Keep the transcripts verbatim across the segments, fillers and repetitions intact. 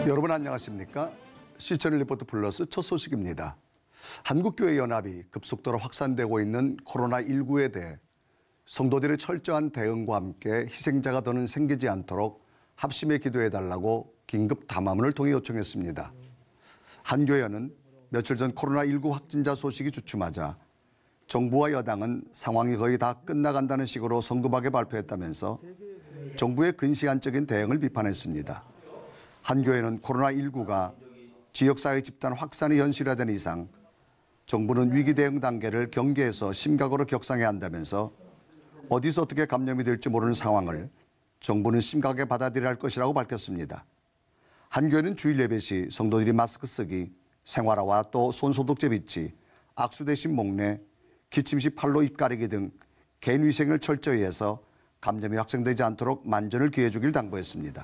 여러분 안녕하십니까? 시청일 리포트 플러스 첫 소식입니다. 한국교회연합이 급속도로 확산되고 있는 코로나 일구에 대해 성도들의 철저한 대응과 함께 희생자가 더는 생기지 않도록 합심해 기도해달라고 긴급 담화문을 통해 요청했습니다. 한 교회는 며칠 전 코로나 일구 확진자 소식이 주춤하자 정부와 여당은 상황이 거의 다 끝나간다는 식으로 성급하게 발표했다면서 정부의 근시안적인 대응을 비판했습니다. 한 교회는 코로나 일구가 지역사회 집단 확산이 현실화된 이상 정부는 위기 대응 단계를 경계에서 심각으로 격상해야 한다면서 어디서 어떻게 감염이 될지 모르는 상황을 정부는 심각하게 받아들여야 할 것이라고 밝혔습니다. 한 교회는 주일 예배 시 성도들이 마스크 쓰기, 생활화와 또 손소독제 비치, 악수 대신 목례, 기침 시 팔로 입 가리기 등 개인 위생을 철저히 해서 감염이 확산되지 않도록 만전을 기해 주길 당부했습니다.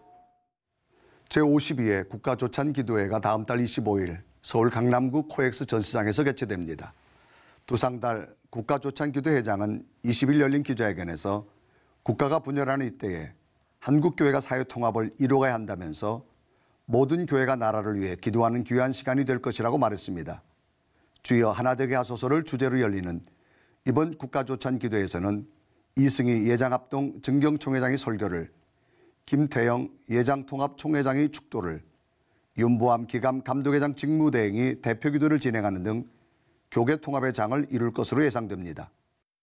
제오십이 회 국가조찬기도회가 다음 달 이십오일 서울 강남구 코엑스 전시장에서 개최됩니다. 두상달 국가조찬기도회장은 이십일 열린 기자회견에서 국가가 분열하는 이때에 한국교회가 사회통합을 이뤄가야 한다면서 모든 교회가 나라를 위해 기도하는 귀한 시간이 될 것이라고 말했습니다. 주여 하나 되게 하소서를 주제로 열리는 이번 국가조찬기도회에서는 이승희 예장합동 증경총회장이 설교를, 김태영 예장통합총회장이 축도를, 윤보암 기감 감독회장 직무대행이 대표기도를 진행하는 등 교계통합의 장을 이룰 것으로 예상됩니다.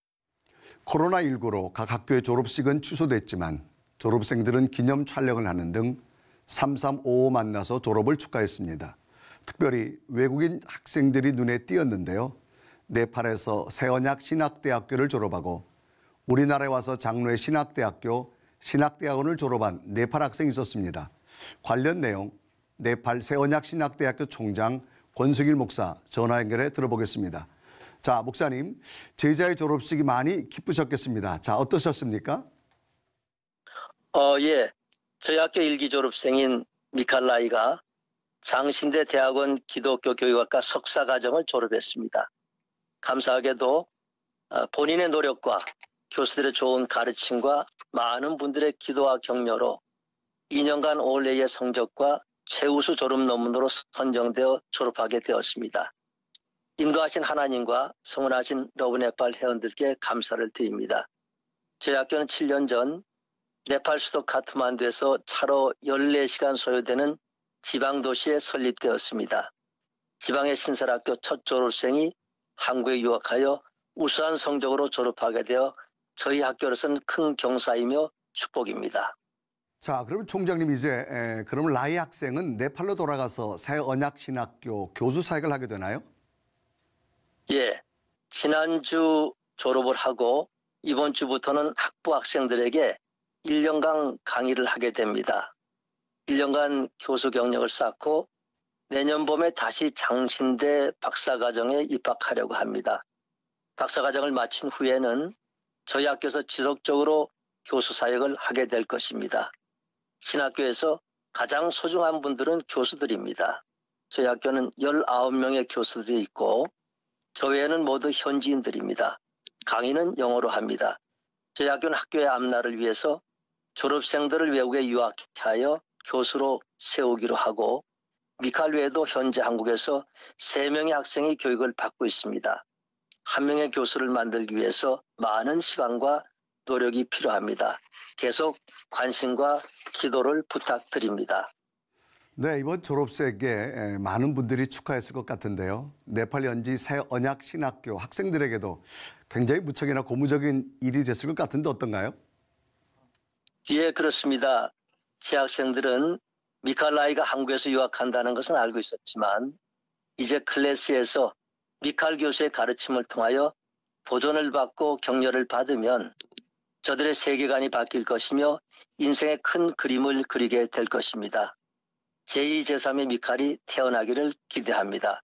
코로나 일구로 각 학교의 졸업식은 취소됐지만 졸업생들은 기념 촬영을 하는 등 삼삼오오 만나서 졸업을 축하했습니다. 특별히 외국인 학생들이 눈에 띄었는데요. 네팔에서 세언약 신학대학교를 졸업하고 우리나라에 와서 장로의 신학대학교 신학대학원을 졸업한 네팔 학생이 있었습니다. 관련 내용 네팔 세언약 신학대학교 총장 권석일 목사 전화 연결해 들어보겠습니다. 자, 목사님, 제자의 졸업식이 많이 기쁘셨겠습니다. 자, 어떠셨습니까? 어, 예. 저희 학교 일기 졸업생인 미칼라이가 장신대 대학원 기독교 교육학과 석사 과정을 졸업했습니다. 감사하게도 본인의 노력과 교수들의 좋은 가르침과 많은 분들의 기도와 격려로 이 년간 올해의 성적과 최우수 졸업 논문으로 선정되어 졸업하게 되었습니다. 인도하신 하나님과 성원하신 러브네팔 회원들께 감사를 드립니다. 저희 학교는 칠 년 전 네팔 수도 카트만두에서 차로 열네 시간 소요되는 지방도시에 설립되었습니다. 지방의 신설학교 첫 졸업생이 한국에 유학하여 우수한 성적으로 졸업하게 되어 저희 학교로서는 큰 경사이며 축복입니다. 자, 그럼 총장님 이제 에, 그럼 라이 학생은 네팔로 돌아가서 새언약신학교 교수 사역을 하게 되나요? 예, 지난주 졸업을 하고 이번 주부터는 학부 학생들에게 일 년간 강의를 하게 됩니다. 일 년간 교수 경력을 쌓고 내년 봄에 다시 장신대 박사과정에 입학하려고 합니다. 박사과정을 마친 후에는 저희 학교에서 지속적으로 교수 사역을 하게 될 것입니다. 신학교에서 가장 소중한 분들은 교수들입니다. 저희 학교는 열아홉 명의 교수들이 있고 저 외에는 모두 현지인들입니다. 강의는 영어로 합니다. 저희 학교는 학교의 앞날을 위해서 졸업생들을 외국에 유학하여 교수로 세우기로 하고 미칼 외에도 현재 한국에서 세 명의 학생이 교육을 받고 있습니다. 한 명의 교수를 만들기 위해서 많은 시간과 노력이 필요합니다. 계속 관심과 기도를 부탁드립니다. 네, 이번 졸업식에 많은 분들이 축하했을 것 같은데요. 네팔 현지 새언약 신학교 학생들에게도 굉장히 무척이나 고무적인 일이 됐을 것 같은데 어떤가요? 예, 그렇습니다. 제 학생들은 미칼라이가 한국에서 유학한다는 것은 알고 있었지만 이제 클래스에서 미칼 교수의 가르침을 통하여 도전을 받고 격려를 받으면 저들의 세계관이 바뀔 것이며 인생의 큰 그림을 그리게 될 것입니다. 제이, 제삼의 미칼이 태어나기를 기대합니다.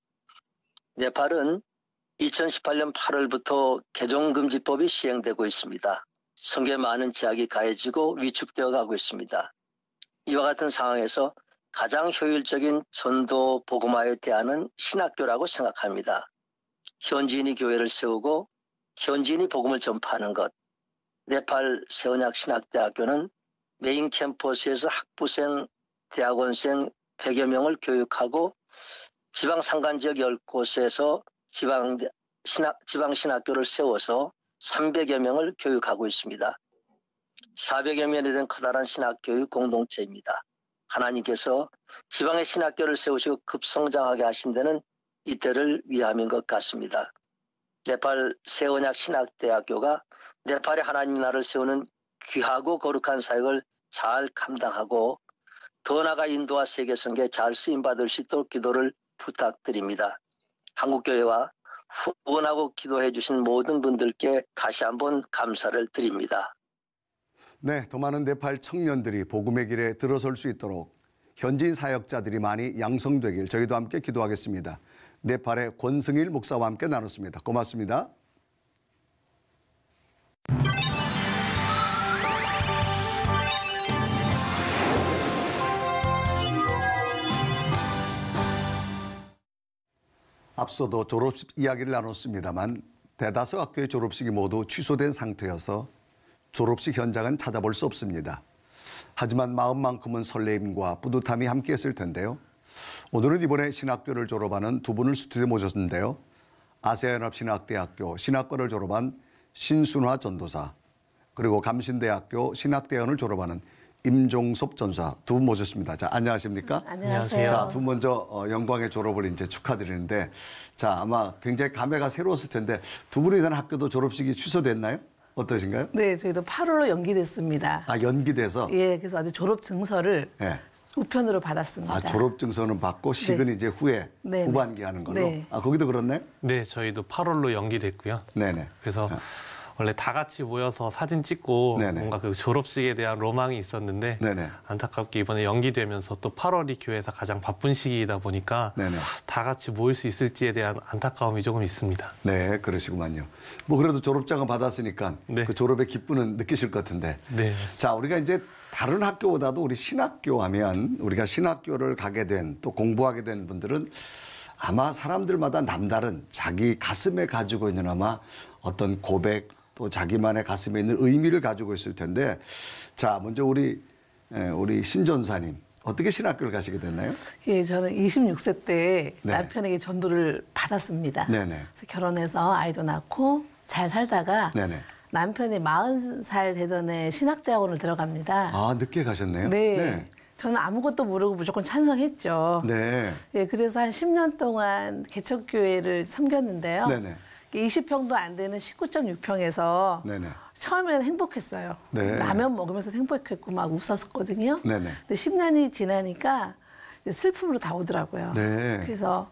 네팔은 이천십팔 년 팔월부터 개종금지법이 시행되고 있습니다. 성교에 많은 제약이 가해지고 위축되어 가고 있습니다. 이와 같은 상황에서 가장 효율적인 전도 복음화에 대한 신학교라고 생각합니다. 현지인이 교회를 세우고 현지인이 복음을 전파하는 것. 네팔 세언약 신학대학교는 메인 캠퍼스에서 학부생, 대학원생 백여 명을 교육하고 지방 산간 지역 열 곳에서 지방 신학, 지방 신학교를 세워서 삼백여 명을 교육하고 있습니다. 사백여 명에 대한 커다란 신학교육 공동체입니다. 하나님께서 지방의 신학교를 세우시고 급성장하게 하신 데는 이때를 위함인 것 같습니다. 네팔 세원약 신학대학교가 네팔의 하나님 나라를 세우는 귀하고 거룩한 사역을 잘 감당하고 더 나아가 인도와 세계 선교에 잘 쓰임받을 수 있도록 기도를 부탁드립니다. 한국교회와 후원하고 기도해 주신 모든 분들께 다시 한번 감사를 드립니다. 네, 더 많은 네팔 청년들이 복음의 길에 들어설 수 있도록 현지인 사역자들이 많이 양성되길 저희도 함께 기도하겠습니다. 네팔의 권승일 목사와 함께 나눴습니다. 고맙습니다. 앞서도 졸업식 이야기를 나눴습니다만 대다수 학교의 졸업식이 모두 취소된 상태여서 졸업식 현장은 찾아볼 수 없습니다. 하지만 마음만큼은 설레임과 뿌듯함이 함께했을 텐데요. 오늘은 이번에 신학교를 졸업하는 두 분을 스튜디오에 모셨는데요. 아시아연합신학대학교 신학과를 졸업한 신순화 전도사, 그리고 감신대학교 신학대원을 졸업하는 임종섭 전사 두 분 모셨습니다. 자, 안녕하십니까? 안녕하세요. 자, 두 분 먼저 영광의 졸업을 이제 축하드리는데, 자, 아마 굉장히 감회가 새로웠을 텐데 두 분이 다닌 학교도 졸업식이 취소됐나요? 어떠신가요? 네, 저희도 팔월로 연기됐습니다. 아, 연기돼서? 예, 그래서 아직 졸업 증서를 네. 우편으로 받았습니다. 아, 졸업 증서는 받고 식은 네. 이제 후에 네, 후반기 하는 걸로. 네. 아, 거기도 그렇나요? 네, 저희도 팔월로 연기됐고요. 네네. 그래서 네. 원래 다 같이 모여서 사진 찍고 네네. 뭔가 그 졸업식에 대한 로망이 있었는데 네네. 안타깝게 이번에 연기되면서 또 팔월이 교회에서 가장 바쁜 시기이다 보니까 네네. 다 같이 모일 수 있을지에 대한 안타까움이 조금 있습니다. 네, 그러시구만요. 뭐 그래도 졸업장을 받았으니까 네. 그 졸업의 기쁨은 느끼실 것 같은데. 네. 자, 우리가 이제 다른 학교보다도 우리 신학교 하면 우리가 신학교를 가게 된 또 공부하게 된 분들은 아마 사람들마다 남다른 자기 가슴에 가지고 있는 아마 어떤 고백 또 자기만의 가슴에 있는 의미를 가지고 있을 텐데, 자, 먼저 우리 우리 신 전사님 어떻게 신학교를 가시게 됐나요? 예, 저는 이십육 세 때 네. 남편에게 전도를 받았습니다. 네네. 그래서 결혼해서 아이도 낳고 잘 살다가 네네. 남편이 마흔 살 되던 해 신학대학원을 들어갑니다. 아, 늦게 가셨네요. 네. 네. 저는 아무것도 모르고 무조건 찬성했죠. 네. 예, 그래서 한 십 년 동안 개척교회를 섬겼는데요. 네네. 이십 평도 안 되는 십구 점 육 평에서 네네. 처음에는 행복했어요. 네. 라면 먹으면서 행복했고 막 웃었거든요. 네네. 근데 십 년이 지나니까 이제 슬픔으로 다 오더라고요. 네. 그래서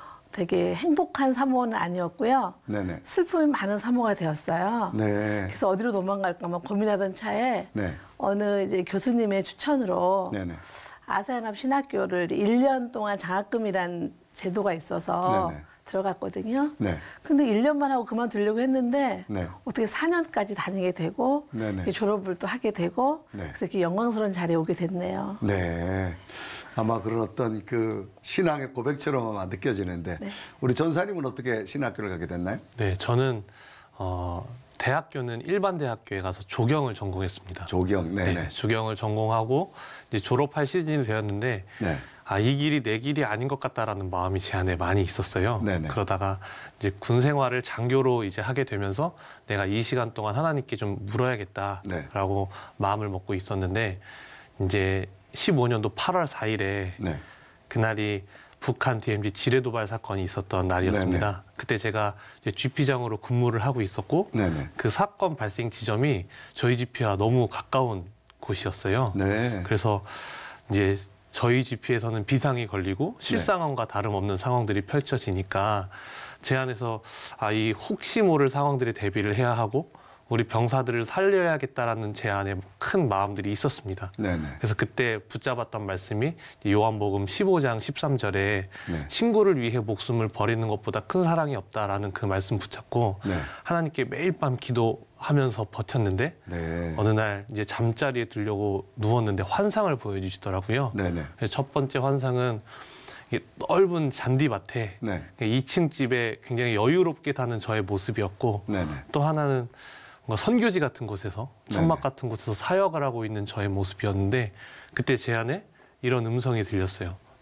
되게 행복한 사모는 아니었고요. 네네. 슬픔이 많은 사모가 되었어요. 네. 그래서 어디로 도망갈까 막 고민하던 차에 네. 어느 이제 교수님의 추천으로 네네. 아사연합 신학교를 일 년 동안 장학금이란 제도가 있어서 네네. 들어갔거든요. 네. 근데 일 년만 하고 그만두려고 했는데 네. 어떻게 사 년까지 다니게 되고 네네. 이렇게 졸업을 또 하게 되고 네. 그래서 이렇게 영광스러운 자리에 오게 됐네요. 네. 아마 그런 어떤 그 신앙의 고백처럼 아마 느껴지는데, 네. 우리 전사님은 어떻게 신학교를 가게 됐나요? 네, 저는 어, 대학교는 일반 대학교에 가서 조경을 전공했습니다. 조경. 네네. 네, 조경을 전공하고 이제 졸업할 시즌이 되었는데 네. 아, 이 길이 내 길이 아닌 것 같다라는 마음이 제 안에 많이 있었어요. 네네. 그러다가 이제 군 생활을 장교로 이제 하게 되면서 내가 이 시간 동안 하나님께 좀 물어야겠다라고 네. 마음을 먹고 있었는데, 이제 십오 년도 팔월 사일에 네. 그날이 북한 디엠지 지뢰 도발 사건이 있었던 날이었습니다. 네네. 그때 제가 이제 지피장으로 근무를 하고 있었고 네네. 그 사건 발생 지점이 저희 지피와 너무 가까운 곳이었어요. 네. 그래서 이제 저희 지피에서는 비상이 걸리고 네. 실상황과 다름없는 상황들이 펼쳐지니까 제 안에서 아, 이 혹시 모를 상황들에 대비를 해야 하고 우리 병사들을 살려야겠다라는 제 안에 큰 마음들이 있었습니다. 네네. 그래서 그때 붙잡았던 말씀이 요한복음 십오 장 십삼 절에 네. 친구를 위해 목숨을 버리는 것보다 큰 사랑이 없다라는 그 말씀 붙잡고 네. 하나님께 매일 밤 기도하면서 버텼는데 네. 어느 날 이제 잠자리에 들려고 누웠는데 환상을 보여주시더라고요. 네네. 그래서 첫 번째 환상은 이게 넓은 잔디밭에 네. 이 층 집에 굉장히 여유롭게 사는 저의 모습이었고, 네네. 또 하나는 뭔가 선교지 같은 곳에서 천막 네네. 같은 곳에서 사역을 하고 있는 저의 모습이었는데, 그때 제 안에 이런 음성이 들렸어요.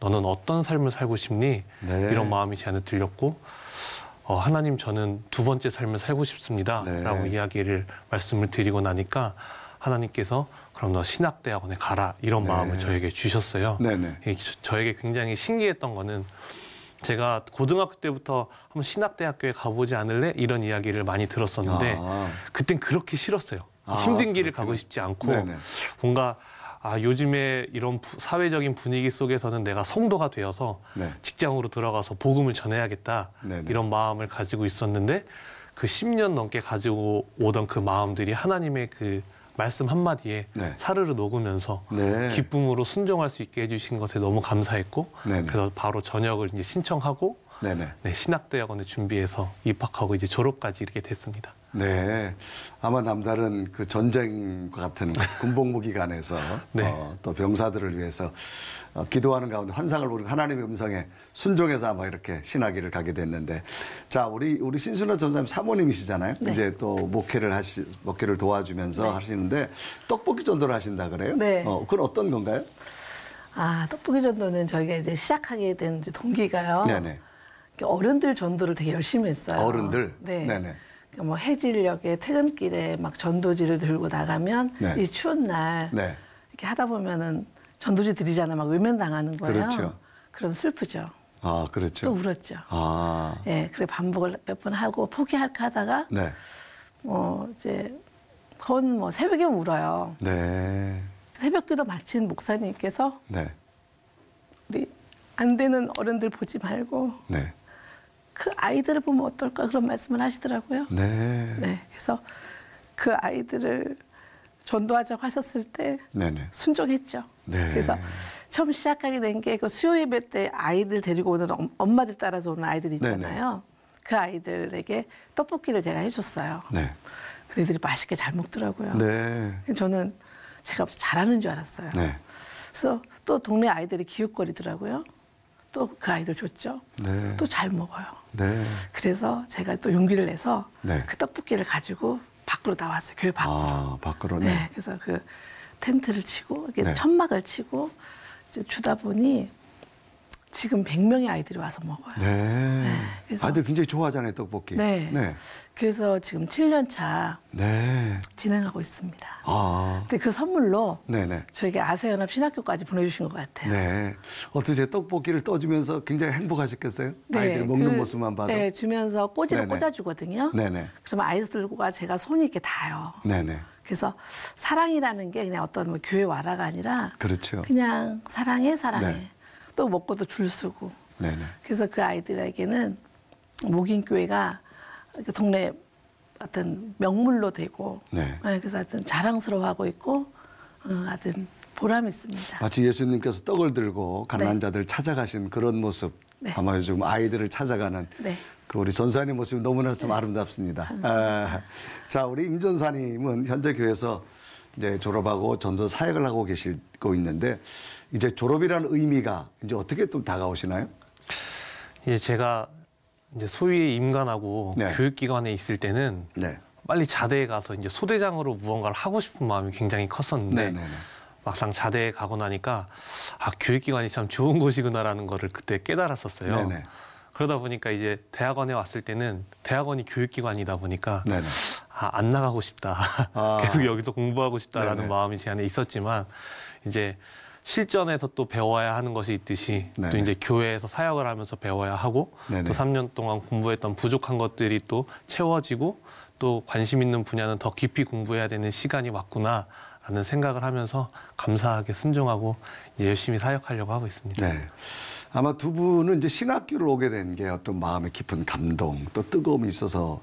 너는 어떤 삶을 살고 싶니? 네. 이런 마음이 제 안에 들렸고 어, 하나님 저는 두 번째 삶을 살고 싶습니다. 네. 라고 이야기를 말씀을 드리고 나니까 하나님께서 그럼 너 신학대학원에 가라 이런 네. 마음을 저에게 주셨어요. 네네. 이 저- 저에게 굉장히 신기했던 거는 제가 고등학교 때부터 한번 신학대학교에 가보지 않을래? 이런 이야기를 많이 들었었는데 아. 그땐 그렇게 싫었어요. 아, 힘든 길을 그렇구나. 가고 싶지 않고 네네. 뭔가 아, 요즘에 이런 부- 사회적인 분위기 속에서는 내가 성도가 되어서 네. 직장으로 들어가서 복음을 전해야겠다 네네. 이런 마음을 가지고 있었는데 그 십 년 넘게 가지고 오던 그 마음들이 하나님의 그 말씀 한마디에 네. 사르르 녹으면서 네. 기쁨으로 순종할 수 있게 해주신 것에 너무 감사했고 네네. 그래서 바로 전역을 이제 신청하고 네네. 네, 신학대학원에 준비해서 입학하고 이제 졸업까지 이렇게 됐습니다. 네. 아마 남다른 그 전쟁과 같은 군복무 기간에서 네. 어, 또 병사들을 위해서 어, 기도하는 가운데 환상을 보고 하나님의 음성에 순종해서 아마 이렇게 신학위를 가게 됐는데 자, 우리 우리 신순호 전사님 사모님이시잖아요. 네. 이제 또 목회를 하시 목회를 도와주면서 하시는데 떡볶이 전도를 하신다 그래요? 네. 어, 그건 어떤 건가요? 아, 떡볶이 전도는 저희가 이제 시작하게 된 이제 동기가요. 네네. 어른들 전도를 되게 열심히 했어요. 어른들? 네. 네네. 그러니까 뭐 해질녘에 퇴근길에 막 전도지를 들고 나가면 네. 이 추운 날 네. 이렇게 하다 보면은 전도지 드리잖아 막 외면당하는 거예요. 그렇죠. 그럼 슬프죠. 아, 또 그렇죠. 울었죠. 아. 예, 그래 반복을 몇 번 하고 포기할까 하다가 네. 뭐 이제 그건 뭐 새벽에 울어요. 네. 새벽기도 마친 목사님께서 네. 우리 안 되는 어른들 보지 말고 네. 그 아이들을 보면 어떨까 그런 말씀을 하시더라고요. 네. 네, 그래서 그 아이들을 전도하자고 하셨을 때 네네. 순종했죠. 네. 그래서 처음 시작하게 된 게 그 수요 예배 때 아이들 데리고 오는 엄- 엄마들 따라서 오는 아이들 있잖아요. 그 아이들에게 떡볶이를 제가 해줬어요. 네. 그 애들이 맛있게 잘 먹더라고요. 네. 저는 제가 잘하는 줄 알았어요. 네. 그래서 또 동네 아이들이 기웃거리더라고요. 또 그 아이들 줬죠. 네. 또 잘 먹어요. 네. 그래서 제가 또 용기를 내서 네. 그 떡볶이를 가지고 밖으로 나왔어요. 교회 밖으로. 아, 밖으로. 네. 네. 그래서 그 텐트를 치고 이렇게 네. 천막을 치고 이제 주다 보니 지금 백 명의 아이들이 와서 먹어요. 네. 그래서- 아이들 굉장히 좋아하잖아요, 떡볶이. 네. 네. 그래서 지금 칠 년 차 네. 진행하고 있습니다. 아. 근데 그 선물로 네네. 저에게 아세연합 신학교까지 보내주신 것 같아요. 네. 어떠세요? 떡볶이를 떠주면서 굉장히 행복하셨겠어요? 네, 아이들이 먹는 그- 모습만 봐도. 네, 주면서 꼬지를 네네. 꽂아주거든요. 네네. 그러면 아이들과 제가 손이 이렇게 닿아요. 네네. 그래서 사랑이라는 게 그냥 어떤 뭐 교회 와라가 아니라 그렇죠. 그냥 사랑해 사랑해. 네. 또 먹고도 줄 서고. 네네. 그래서 그 아이들에게는 목인교회가 그 동네 어떤 명물로 되고 네. 네, 그래서 하여튼 자랑스러워하고 있고 어, 하여튼 보람 있습니다. 마치 예수님께서 떡을 들고 가난한 자들 찾아가신 그런 모습. 네. 아마 요즘 아이들을 찾아가는 네. 그 우리 전사님 모습이 너무나 좀 아름답습니다. 아, 자, 우리 임 전사님은 현재 교회에서 이제 졸업하고 전도 사역을 하고 계시고 있는데 이제 졸업이라는 의미가 이제 어떻게 또 다가오시나요? 이제 제가 이제 소위에 임관하고 네. 교육기관에 있을 때는 네. 빨리 자대에 가서 이제 소대장으로 무언가를 하고 싶은 마음이 굉장히 컸었는데 네네네. 막상 자대에 가고 나니까 아 교육기관이 참 좋은 곳이구나라는 거를 그때 깨달았었어요. 네네. 그러다 보니까 이제 대학원에 왔을 때는 대학원이 교육기관이다 보니까 네네. 아, 안 나가고 싶다. 아. 계속 여기서 공부하고 싶다라는 네네. 마음이 제 안에 있었지만 이제 실전에서 또 배워야 하는 것이 있듯이 네네. 또 이제 교회에서 사역을 하면서 배워야 하고 네네. 또 삼 년 동안 공부했던 부족한 것들이 또 채워지고 또 관심 있는 분야는 더 깊이 공부해야 되는 시간이 왔구나라는 생각을 하면서 감사하게 순종하고 이제 열심히 사역하려고 하고 있습니다. 네. 아마 두 분은 이제 신학교를 오게 된 게 어떤 마음의 깊은 감동 또 뜨거움이 있어서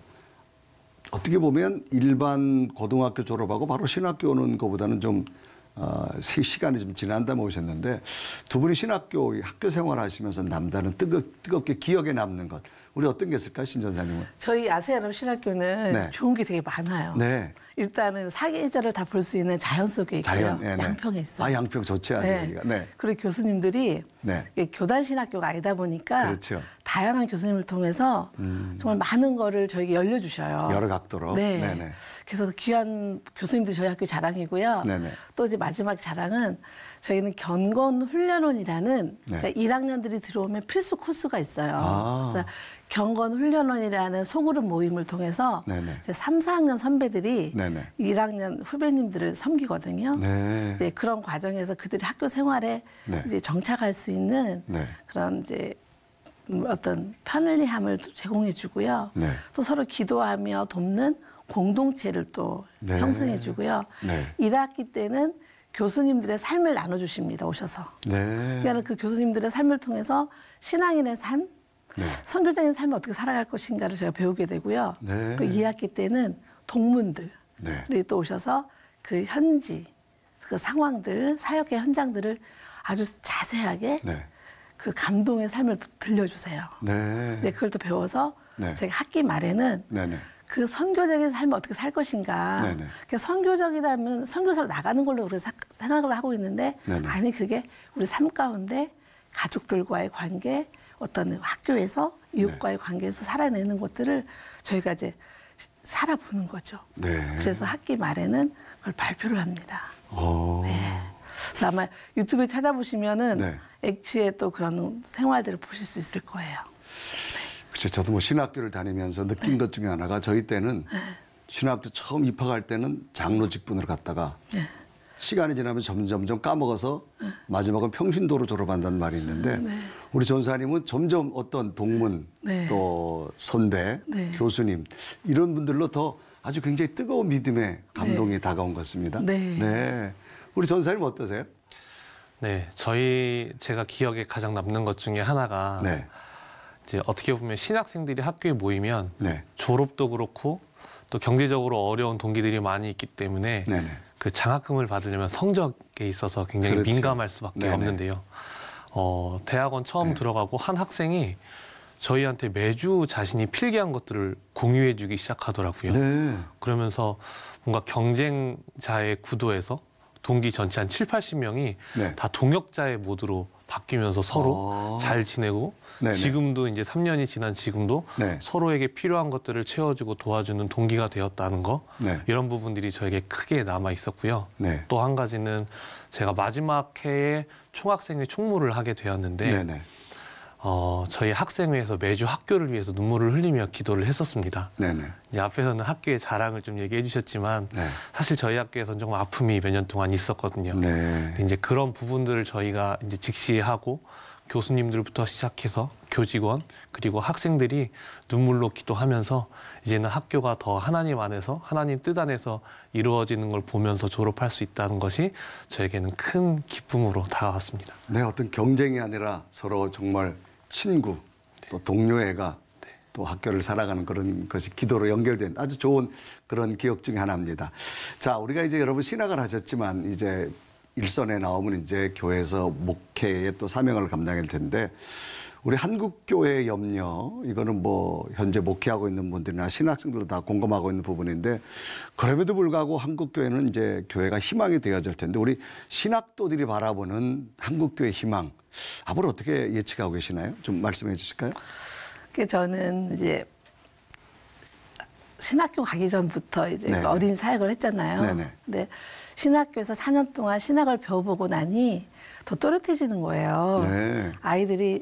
어떻게 보면 일반 고등학교 졸업하고 바로 신학교 오는 것보다는 좀 어, 시- 시간이 좀 지난 다음에 오셨는데 두 분이 신학교 학교 생활하시면서 남다른 뜨거, 뜨겁게 기억에 남는 것 우리 어떤 게 있을까요, 신 전사님은? 저희 아세아람 신학교는 네. 좋은 게 되게 많아요. 네. 일단은 사계절을 다 볼 수 있는 자연 속에 있고요. 자연, 네, 네. 양평에 있어요. 아, 양평 좋지 아주 네. 여기가. 네. 그리고 교수님들이 네. 이게 교단 신학교가 아니다 보니까 그렇죠. 다양한 교수님을 통해서 음. 정말 많은 거를 저에게 열려주셔요. 여러 각도로. 네. 네네. 그래서 그 귀한 교수님들이 저희 학교 자랑이고요. 네네. 또 이제 마지막 자랑은 저희는 견건 훈련원이라는 네. 그러니까 일 학년들이 들어오면 필수 코스가 있어요. 아. 그래서 견건 훈련원이라는 소그룹 모임을 통해서 네네. 이제 삼, 사 학년 선배들이 네네. 일 학년 후배님들을 섬기거든요. 네. 이제 그런 과정에서 그들이 학교 생활에 네. 이제 정착할 수 있는 네. 그런 이제 어떤 편리함을 제공해 주고요. 네. 또 서로 기도하며 돕는 공동체를 또 네. 형성해 주고요. 네. 일 학기 때는 교수님들의 삶을 나눠주십니다. 오셔서. 네. 그러니까 그 교수님들의 삶을 통해서 신앙인의 삶, 네. 선교적인 삶을 어떻게 살아갈 것인가를 제가 배우게 되고요. 네. 또 이 학기 때는 동문들이 네. 또 오셔서 그 현지, 그 상황들, 사역의 현장들을 아주 자세하게 네. 그 감동의 삶을 들려주세요. 네. 이제 그걸 또 배워서 네. 제가 학기 말에는 네네. 그 선교적인 삶을 어떻게 살 것인가. 네네. 그러니까 선교적이라면 선교사로 나가는 걸로 우리가 사- 생각을 하고 있는데 네네. 아니 그게 우리 삶 가운데 가족들과의 관계, 어떤 학교에서 이웃과의 네. 관계에서 살아내는 것들을 저희가 이제 살아보는 거죠. 네. 그래서 학기 말에는 그걸 발표를 합니다. 오. 그래서 아마 유튜브에 찾아보시면은 네. 엑치의 또 그런 생활들을 보실 수 있을 거예요. 그렇죠. 저도 뭐 신학교를 다니면서 느낀 것 중에 하나가 저희 때는 신학교 처음 입학할 때는 장로 직분을 갔다가 네. 시간이 지나면 점점점 까먹어서 마지막은 평신도로 졸업한다는 말이 있는데 우리 전사님은 점점 어떤 동문 네. 또 선배, 네. 교수님 이런 분들로 더 아주 굉장히 뜨거운 믿음의 감동이 네. 다가온 것 같습니다. 네. 네. 우리 전사님 어떠세요? 네, 저희 제가 기억에 가장 남는 것 중에 하나가 네. 이제 어떻게 보면 신학생들이 학교에 모이면 네. 졸업도 그렇고 또 경제적으로 어려운 동기들이 많이 있기 때문에 네네. 그 장학금을 받으려면 성적에 있어서 굉장히 그렇죠. 민감할 수밖에 네네. 없는데요. 어, 대학원 처음 네. 들어가고 한 학생이 저희한테 매주 자신이 필기한 것들을 공유해주기 시작하더라고요. 네. 그러면서 뭔가 경쟁자의 구도에서 동기 전체 한 칠, 팔십 명이 네. 다 동역자의 모드로 바뀌면서 서로 아. 잘 지내고 네네. 지금도 이제 삼 년이 지난 지금도 네. 서로에게 필요한 것들을 채워주고 도와주는 동기가 되었다는 거 네. 이런 부분들이 저에게 크게 남아 있었고요. 네. 또 한 가지는 제가 마지막 해에 총학생회 총무를 하게 되었는데 네네. 어, 저희 학생회에서 매주 학교를 위해서 눈물을 흘리며 기도를 했었습니다. 네네. 이제 앞에서는 학교의 자랑을 좀 얘기해 주셨지만 네. 사실 저희 학교에서는 정말 아픔이 몇 년 동안 있었거든요. 네. 근데 이제 그런 부분들을 저희가 이제 직시하고 교수님들부터 시작해서 교직원 그리고 학생들이 눈물로 기도하면서 이제는 학교가 더 하나님 안에서 하나님 뜻 안에서 이루어지는 걸 보면서 졸업할 수 있다는 것이 저에게는 큰 기쁨으로 다가왔습니다. 네, 어떤 경쟁이 아니라 서로 정말 친구 또 동료애가 또 학교를 살아가는 그런 것이 기도로 연결된 아주 좋은 그런 기억 중에 하나입니다. 자, 우리가 이제 여러분 신학을 하셨지만 이제 일선에 나오면 이제 교회에서 목회의 또 사명을 감당할 텐데 우리 한국교회 염려 이거는 뭐 현재 목회하고 있는 분들이나 신학생들도 다 공감하고 있는 부분인데 그럼에도 불구하고 한국교회는 이제 교회가 희망이 되어질 텐데 우리 신학도들이 바라보는 한국교회 희망 앞으로 어떻게 예측하고 계시나요? 좀 말씀해 주실까요? 그 저는 이제 신학교 가기 전부터 이제 네네. 어린 사역을 했잖아요. 네네. 근데 신학교에서 사 년 동안 신학을 배워보고 나니 더 또렷해지는 거예요. 네. 아이들이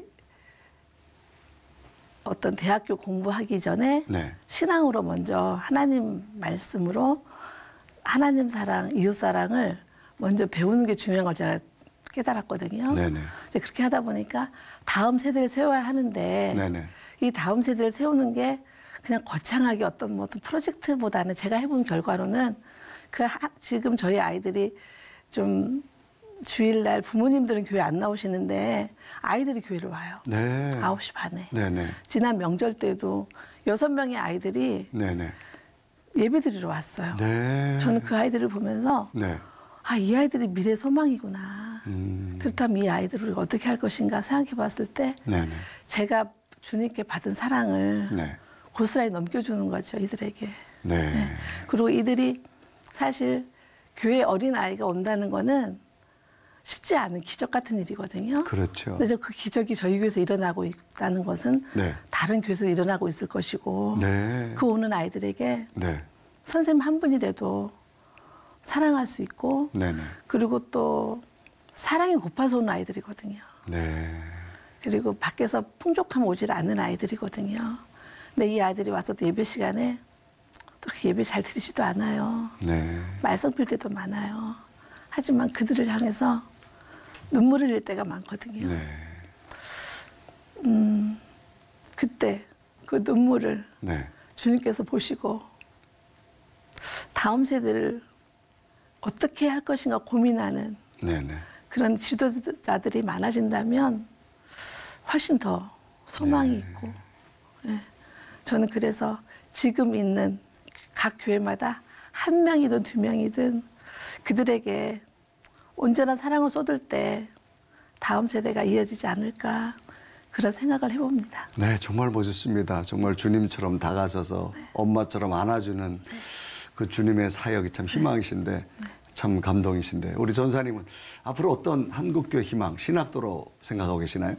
어떤 대학교 공부하기 전에 네. 신앙으로 먼저 하나님 말씀으로 하나님 사랑, 이웃 사랑을 먼저 배우는 게 중요한 걸 제가 깨달았거든요. 네네. 이제 그렇게 하다 보니까 다음 세대를 세워야 하는데 네네. 이 다음 세대를 세우는 게 그냥 거창하게 어떤 뭐 어떤 프로젝트보다는 제가 해본 결과로는 그 하, 지금 저희 아이들이 좀 주일날 부모님들은 교회 안 나오시는데 아이들이 교회를 와요. 네. 아홉 시 반에. 네네. 지난 명절 때도 여섯 명의 아이들이 네네. 예배 드리러 왔어요. 네. 저는 그 아이들을 보면서 네. 아, 이 아이들이 미래 소망이구나. 음. 그렇다면 이 아이들을 우리가 어떻게 할 것인가 생각해 봤을 때 네네. 제가 주님께 받은 사랑을 네. 고스란히 넘겨주는 거죠, 이들에게. 네. 네. 그리고 이들이 사실 교회 어린 아이가 온다는 거는 쉽지 않은 기적 같은 일이거든요. 그렇죠. 근데 그 기적이 저희 교회에서 일어나고 있다는 것은 네. 다른 교회에서 일어나고 있을 것이고 네. 그 오는 아이들에게 네. 선생님 한 분이라도 사랑할 수 있고 네네. 그리고 또 사랑이 고파서 오는 아이들이거든요. 네. 그리고 밖에서 풍족함 오질 않는 아이들이거든요. 근데 이 아이들이 와서 또 예배 시간에 또 그렇게 예배 잘 드리지도 않아요. 네. 말썽 필 때도 많아요. 하지만 그들을 향해서 눈물을 흘릴 때가 많거든요. 네. 음, 그때 그 눈물을 네. 주님께서 보시고 다음 세대를 어떻게 할 것인가 고민하는 네. 네. 그런 지도자들이 많아진다면 훨씬 더 소망이 네. 있고, 예. 저는 그래서 지금 있는 각 교회마다 한 명이든 두 명이든 그들에게 온전한 사랑을 쏟을 때 다음 세대가 이어지지 않을까 그런 생각을 해봅니다. 네, 정말 멋있습니다. 정말 주님처럼 다가서서 네. 엄마처럼 안아주는 네. 그 주님의 사역이 참 희망이신데 네. 참 감동이신데 우리 전사님은 앞으로 어떤 한국교회 희망, 신학도로 생각하고 계시나요?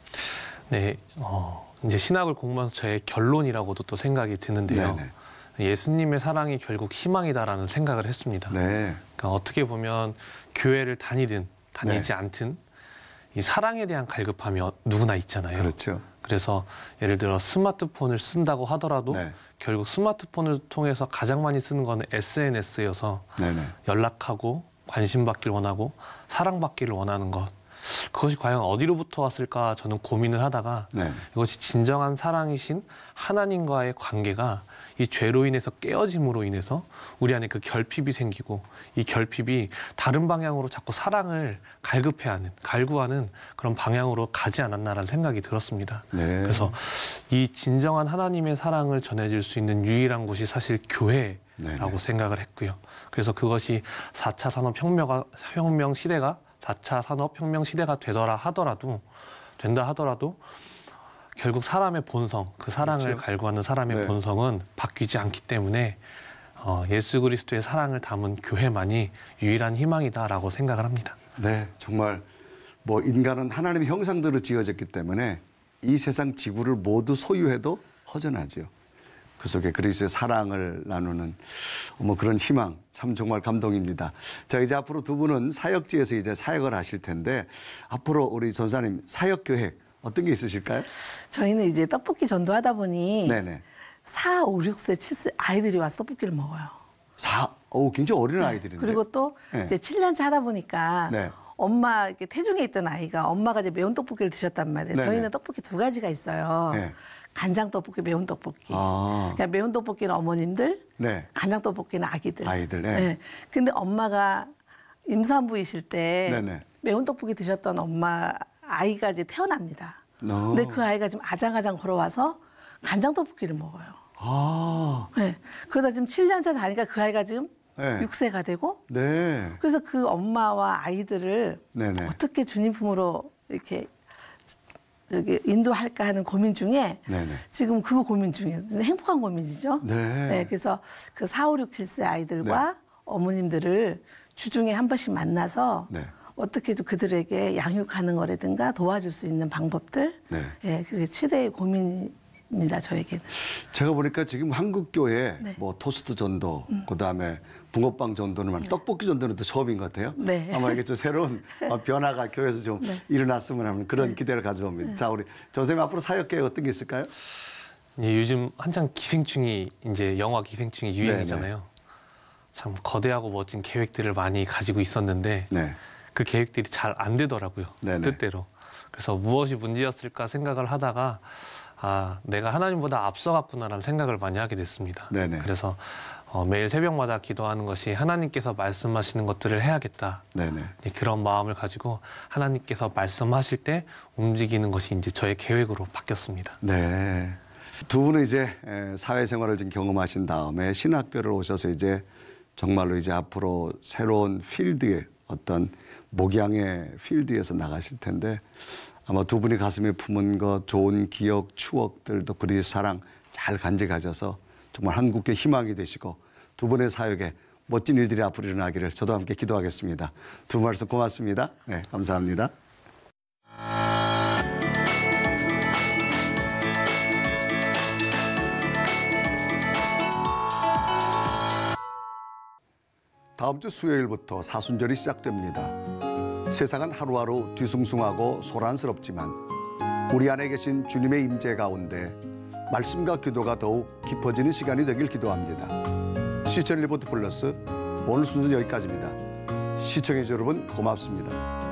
네, 어, 이제 신학을 공부하면서 저의 결론이라고도 또 생각이 드는데요. 네네. 예수님의 사랑이 결국 희망이다라는 생각을 했습니다. 네. 그러니까 어떻게 보면 교회를 다니든 다니지 네. 않든 이 사랑에 대한 갈급함이 어- 누구나 있잖아요. 그렇죠. 그래서 예를 들어 스마트폰을 쓴다고 하더라도 네. 결국 스마트폰을 통해서 가장 많이 쓰는 거는 에스엔에스여서 네네. 연락하고 관심받기를 원하고 사랑받기를 원하는 것. 그것이 과연 어디로부터 왔을까 저는 고민을 하다가 네. 이것이 진정한 사랑이신 하나님과의 관계가 이 죄로 인해서 깨어짐으로 인해서 우리 안에 그 결핍이 생기고 이 결핍이 다른 방향으로 자꾸 사랑을 갈급해하는, 갈구하는 그런 방향으로 가지 않았나라는 생각이 들었습니다. 네. 그래서 이 진정한 하나님의 사랑을 전해질 수 있는 유일한 곳이 사실 교회라고 네네. 생각을 했고요. 그래서 그것이 사 차 산업혁명 혁명 시대가 사 차 산업혁명 시대가 되더라 하더라도 된다 하더라도 결국 사람의 본성, 그 사랑을 그렇죠. 갈구하는 사람의 네. 본성은 바뀌지 않기 때문에 어, 예수 그리스도의 사랑을 담은 교회만이 유일한 희망이다라고 생각을 합니다. 네, 정말 뭐 인간은 하나님의 형상대로 지어졌기 때문에 이 세상 지구를 모두 소유해도 허전하지요. 그 속에 그리스도의 사랑을 나누는 뭐 그런 희망 참 정말 감동입니다. 자, 이제 앞으로 두 분은 사역지에서 이제 사역을 하실 텐데 앞으로 우리 전사님 사역 계획 어떤 게 있으실까요? 저희는 이제 떡볶이 전도하다 보니 네네. 사, 오, 육 세, 칠 세 아이들이 와서 떡볶이를 먹어요. 사, 오, 굉장히 어린 아이들인데. 그리고 또 네. 이제 칠 년차 하다 보니까 네. 엄마 이렇게 태중에 있던 아이가 엄마가 이제 매운 떡볶이를 드셨단 말이에요. 네네. 저희는 떡볶이 두 가지가 있어요. 네. 간장 떡볶이, 매운 떡볶이. 아. 그러니까 매운 떡볶이는 어머님들, 네. 간장 떡볶이는 아기들. 아이들, 네. 근데 엄마가 임산부이실 때 네네. 매운 떡볶이 드셨던 엄마 아이가 이제 태어납니다. 어. 근데 그 아이가 지금 아장아장 걸어와서 간장 떡볶이를 먹어요. 아. 네. 그러다 지금 칠 년차 다니까 그 아이가 지금 네. 육 세가 되고 네. 그래서 그 엄마와 아이들을 네네. 어떻게 주님 품으로 이렇게 저기 인도할까 하는 고민 중에 네네. 지금 그거 고민 중이에요. 행복한 고민이죠. 네. 그래서 그 사, 오, 육, 칠 세 아이들과 네. 어머님들을 주중에 한 번씩 만나서 네. 어떻게 도 그들에게 양육하는 거라든가 도와줄 수 있는 방법들. 네. 예, 그게 최대의 고민입니다, 저에게는. 제가 보니까 지금 한국 교회 네. 뭐 토스트 전도, 그다음에 붕어빵 전도는 말 떡볶이 전도는 또 처음인 것 같아요. 네. 아마 이게 좀 새로운 어, 변화가 교회에서 좀 네. 일어났으면 하는 그런 기대를 가져봅니다. 자, 우리 전 선생님 앞으로 사역 계획 어떤 게 있을까요? 이제 요즘 한창 기생충이 이제 영화 기생충이 유행이잖아요. 참 거대하고 멋진 계획들을 많이 가지고 있었는데 네. 그 계획들이 잘 안 되더라고요. 네네. 뜻대로. 그래서 무엇이 문제였을까 생각을 하다가 아, 내가 하나님보다 앞서갔구나라는 생각을 많이 하게 됐습니다. 네네. 그래서 어, 매일 새벽마다 기도하는 것이 하나님께서 말씀하시는 것들을 해야겠다. 네네. 네, 그런 마음을 가지고 하나님께서 말씀하실 때 움직이는 것이 이제 저의 계획으로 바뀌었습니다. 네. 두 분은 이제 에, 사회생활을 좀 경험하신 다음에 신학교를 오셔서 이제 정말로 이제 앞으로 새로운 필드에 어떤 목양의 필드에서 나가실 텐데 아마 두 분이 가슴에 품은 것 좋은 기억, 추억들도 그리스도 사랑 잘 간직하셔서 정말 한국의 희망이 되시고 두 분의 사역에 멋진 일들이 앞으로 일어나기를 저도 함께 기도하겠습니다. 두 분 말씀 고맙습니다. 네, 감사합니다. 다음 주 수요일부터 사순절이 시작됩니다. 세상은 하루하루 뒤숭숭하고 소란스럽지만 우리 안에 계신 주님의 임재 가운데 말씀과 기도가 더욱 깊어지는 시간이 되길 기도합니다. 시청 리포트 플러스 오늘 순서 여기까지입니다. 시청해주신 여러분 고맙습니다.